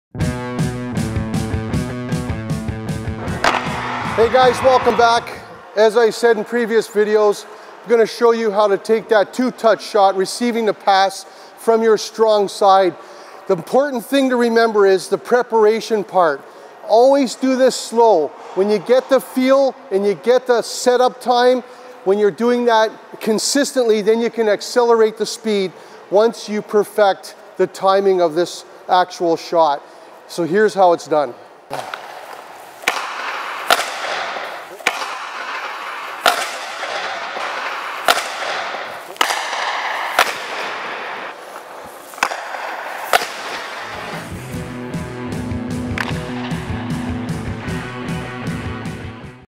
Hey guys, welcome back. As I said in previous videos, I'm going to show you how to take that two-touch shot, receiving the pass from your strong side. The important thing to remember is the preparation part. Always do this slow. When you get the feel and you get the setup time, when you're doing that consistently, then you can accelerate the speed once you perfect the timing of this actual shot. So here's how it's done.